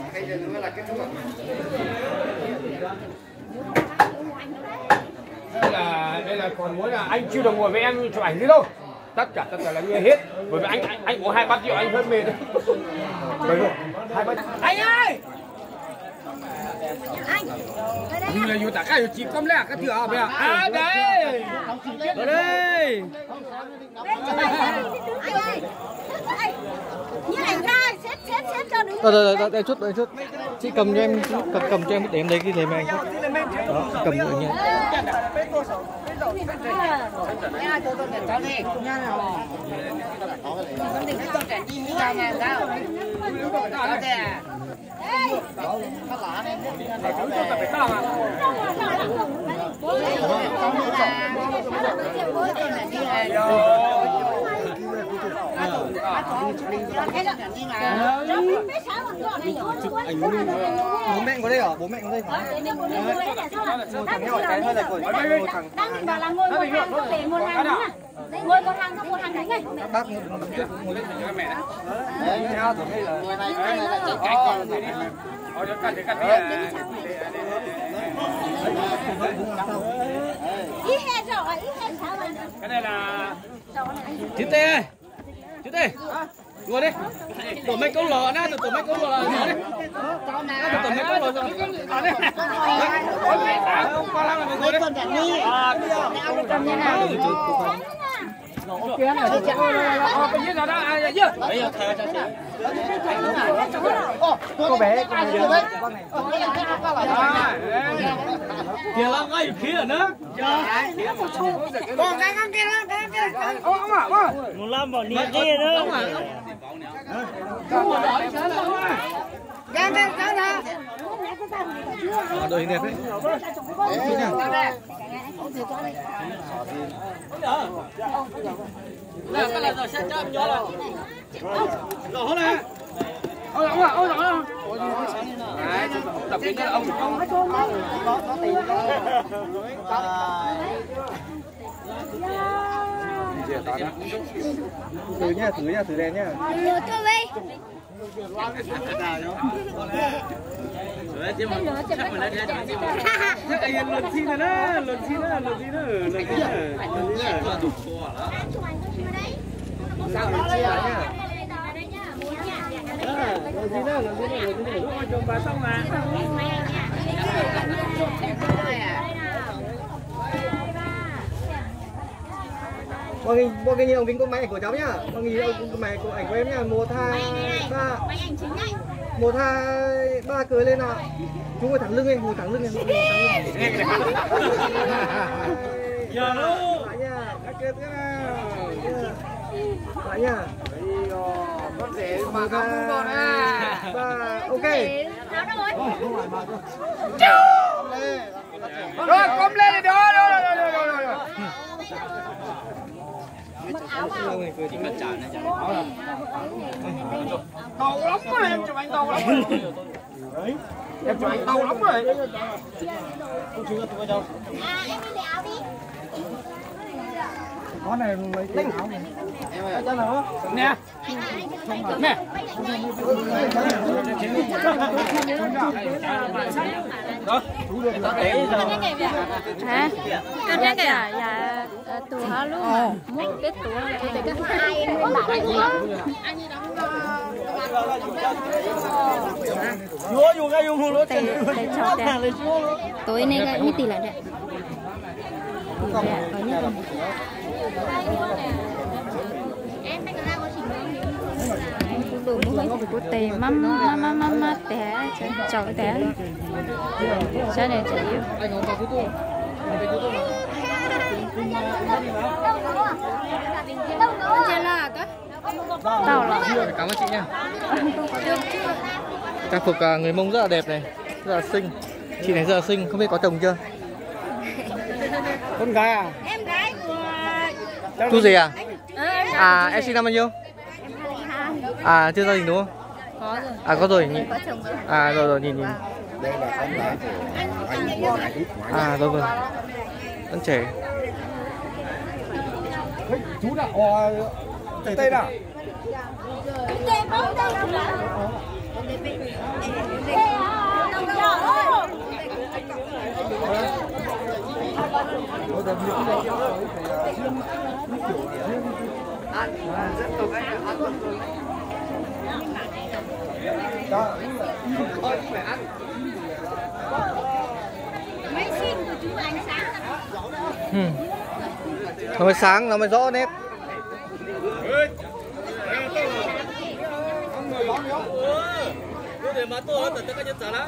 Đây là đây là còn muốn là anh chưa đồng ngồi với em chụp ảnh gì đâu tất cả tất cả là như hết bởi vì anh anh anh có hai ba triệu anh hơi mệt đấy rồi hai ba anh ơi Anh. như là dù tất cả chỉ công lẽ cái thứ à bây giờ à đây ở đây Anh ơi. Như ảnh ra xếp xếp xếp cho đứng. Đây đây đây chút đây chút. Chị cầm cho em cầm, cầm cho em để em đây cái này em. Đó, cầm được nha. Bố mẹ có đây hả? Bố mẹ có đây hả? Đang định bảo là ngồi một hàng xong để một hàng đứng à? Ngồi một hàng xong một hàng đánh này. Bác ngồi ngồi lên cho mẹ. Đấy, theo thì là ngồi này cái này là chết cái còn gì đi. Ờ cho cắt để cắt đi. Ý hết rồi, ý hết sao mà. Cái này là Chín tê ơi. đây. Ngồi đi. Tổ mấy câu lò nè, tổ mấy câu lò ngồi đi. Tổ mấy câu lò ngồi đi. Ông qua lăng là ngồi đi. Cầm như nào? Ok này. Ờ cái gì đó đó, à gì? Bây giờ thề cho chị. Cô bé, cô bé. Kìa lăng ơi, kia nữa. Còn cái con kia đó, cái kia. Ông ông à, ông. Một năm bỏ niệm kia nữa. Ông à. Gan gan gan nè. Đội hình đẹp đấy. Nè, cái này rồi sẽ cho em nhớ là. Lỗ nè. Ôi ông à, ôi ông. Đấy, tập cái đó ông ông. Thử nha, thử nha, thử đèn nha. Lừa tôi đi. Chắc anh em lần xin rồi đó, lần xin đó, lần xin đó, lần xin đó. Sao lần chia nha. Lần xin đó, lần xin đó, lần xin đó. Đúng rồi, chồng bà xong mà. Mọi người, mọi người nhìn ống kính của máy ảnh của cháu nhá. Mọi người nhìn ống kính của máy của ảnh của em nhá. Một hai ba. Một hai ba cười lên nào. Chú ngồi thẳng lưng em, ngồi thẳng lưng em. Giờ luôn. Lại nha. Các kia thế nào. Lại nha. Có thể mà không còn à. Ba, ok. Rồi, come lên đi đó, đó, đó, đó, đó, đó. Tàu lắm rồi, em chụp anh tàu lắm rồi. Em chụp anh tàu lắm rồi. À, em đi lấy áo đi. Con này lấy cái áo này. Nè. Nè. Đó. Hả? Con ra kìa. Dạ, tù hả luôn mà. Muốn biết tù hả? Tôi thấy cái hai em muốn bảo anh Chúa dùng cái dùng luôn. Tè, tè chọc tè. Tối nay cái như tỷ là đẹp. Tỷ là có nhất không? Đủ một cái của tè mắm mắm mắm mắm mắm tè chọc tè. Sao này chị yêu? Tao là Cảm ơn chị nha. Trang phục người Mông rất là đẹp này, rất là xinh. Chị này rất là xinh, không biết có chồng chưa? Con gái à? Em gái của Chú gì à? À em sinh năm bao nhiêu? À chưa gia đình đúng không? có rồi. À có rồi nhỉ? Có chồng rồi. À rồi rồi nhìn nhìn. Đây là con gái của anh qua này ít ngoài. À rồi rồi. Vẫn trẻ. Chú đã o Tây nào? Tê bóng đây đâu hả? Tê à, đồng đỏ ơi. Máy xin của chú ánh sáng Ừ. Nó mới sáng, nó mới rõ nét. Để mà tôi tận tất cả nhân trả lá.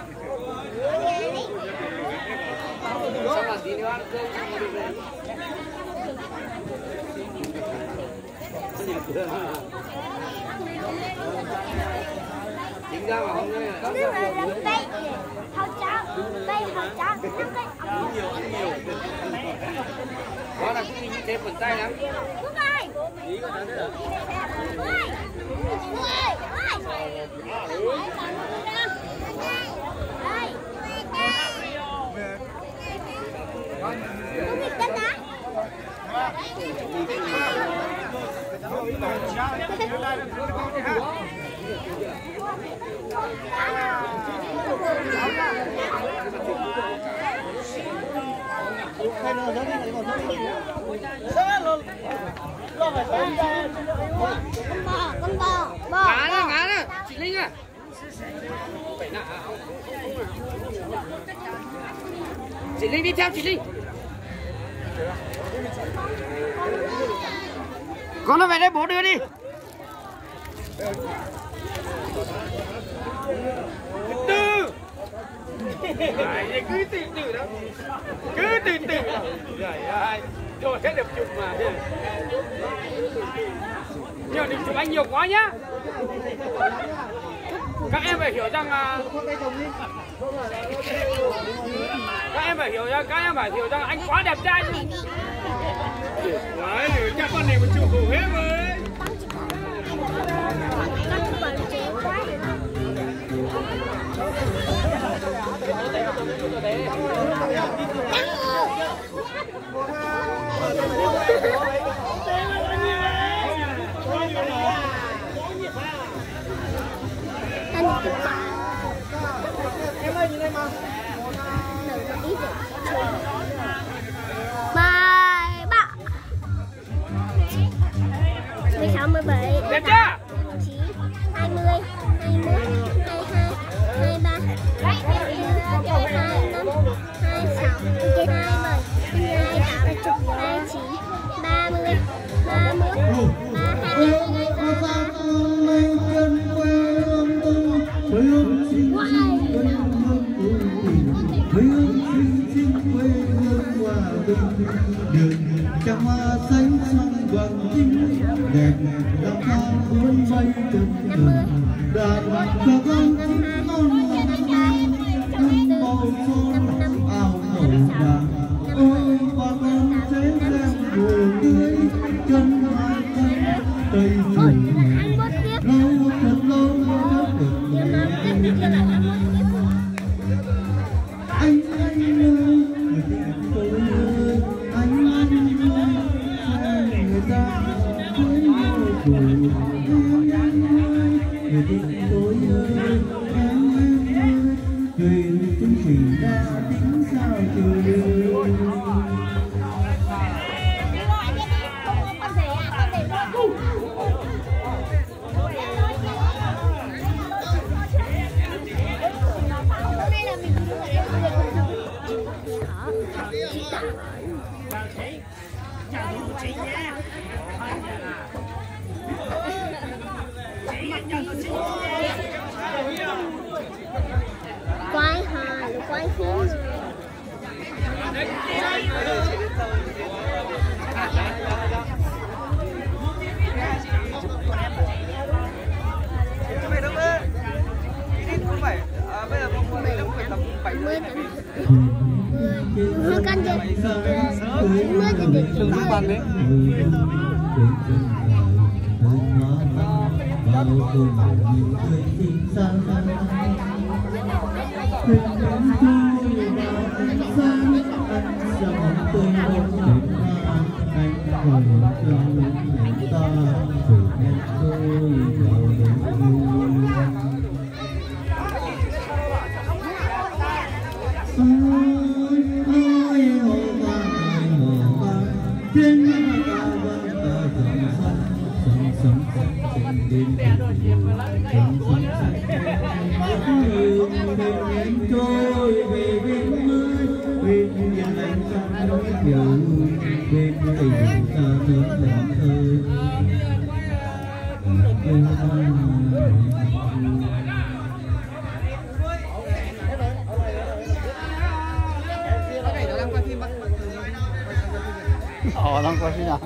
Chính ra mà hôm nay Đây hào trắng, đây hào trắng, năm cây ống. nhiều ăn nhiều. Đó là cũng như thế phần tay lắm. Đúng rồi. Ý của nó thế là. Ôi. Ôi. Ôi. Không biết tên á. Lo phải Bò, bò. Ngã đó, ngã đó. Chị Linh à. Chị Linh đi theo chị Linh. Con nó về đây bố đưa đi. Từ. Đấy, cứ từ từ đó. Cứ từ từ. Trời ơi. Rồi sẽ được chụp mà. Nhưng đừng chụp anh nhiều quá nhá. Các em phải hiểu rằng các em phải hiểu rằng các em phải hiểu rằng anh quá đẹp trai. Đấy, chắc con này một chụp hủ hết rồi. Em ơi nhìn đây mà. Mười ba, mười sáu, mười bảy, Đẹp chưa? mười chín, hai mươi, hai mươi mốt, hai mươi hai, hai mươi ba, hai mươi bốn, hai mươi lăm, hai mươi sáu, hai mươi bảy, hai mươi tám, hai mươi chín, ba mươi, ba mươi mốt, ba mươi hai. Đường trăm hoa xanh son vàng tinh đẹp làm ta muốn bay trên đường đàn ca vang non non màu son áo màu vàng ôi hoa con thế gian mùa tươi chân hai tay tay rừng lâu thật lâu mới được anh anh ơi người tình tôi ơi anh anh ơi người ta cưới nhau rồi anh ơi người tình tôi ơi anh ơi chuyện chúng mình đã tính sao chưa Quái hà là quái phú. Mày đâu ơi? Đi không phải à, bây giờ không phải đâu phải tầm bảy mươi Mưa căn gì? Mưa gì để chúng ta bằng đấy. Bao cùng nhiều người tình xa Hãy subscribe cho kênh Ghiền Mì Gõ để không bỏ Ờ, đang quay phim nào?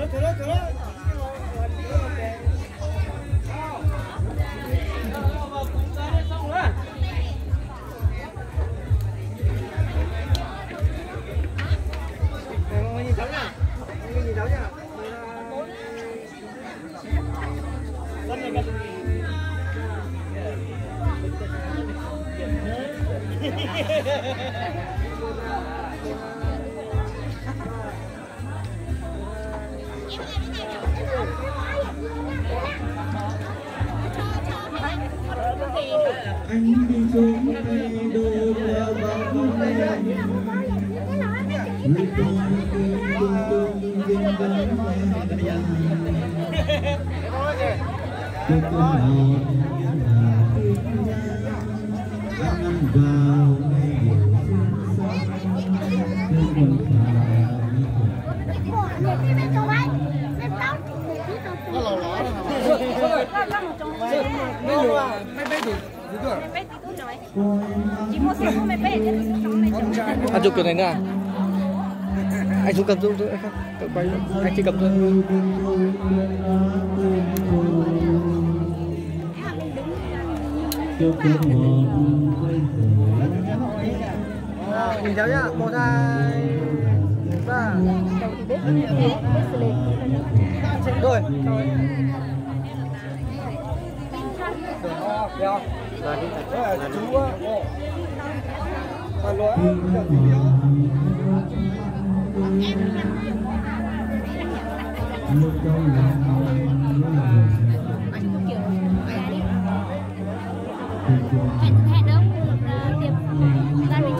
Anh đi xuống tay đôi qua bóng đêm người tôi cứ tung tung viên đá cho cơn hồn ăn vào ngày điều sinh anh chụp cái này nè, anh chụp cầm giúp tôi không, tôi quay anh chỉ cầm thôi. Nhìn cháu nhá, một hai ba. Rồi. Rồi. Chú á. Còn lỗi. Hẹn hẹn đâu tiệm gia đình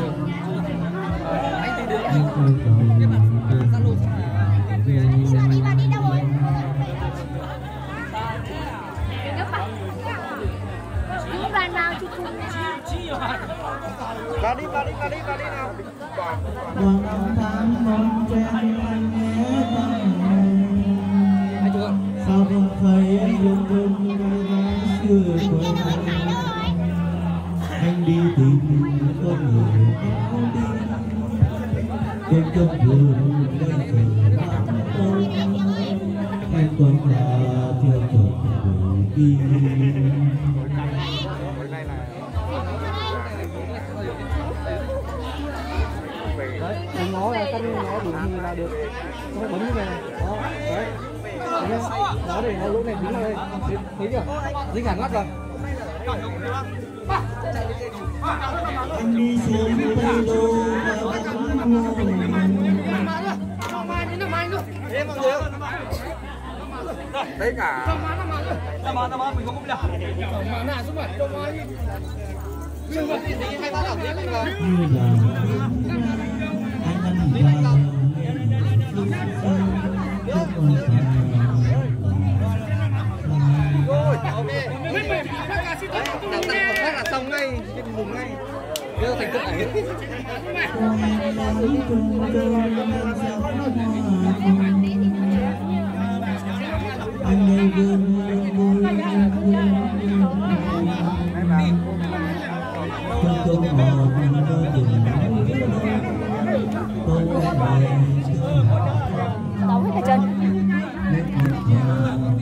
đi vào đi đâu rồi? Nước bạn Chúng đoàn vào chứ không Vào đi, vào đi, vào đi, vào đi nào. Quang tháng non quen anh nhé sao không thấy anh luôn luôn xưa quen anh đi tìm con người áo đi trên con đường bây giờ bão tố anh còn là theo chồng người đi đấy anh nói là cân nó đúng như là được nó bấm như này đó đấy nó để nó lỗ này dính vào đây thấy chưa dính hẳn mắt rồi anh đi xuống tây đô và bắn ngô đấy cả như là anh ăn vào rồi ok đặt đặt một phát là xong ngay trên vùng ngay đưa thành công ảnh anh đây vươn vui trong cơn hồn đôi tình tôi đã Đóng hết cả chân.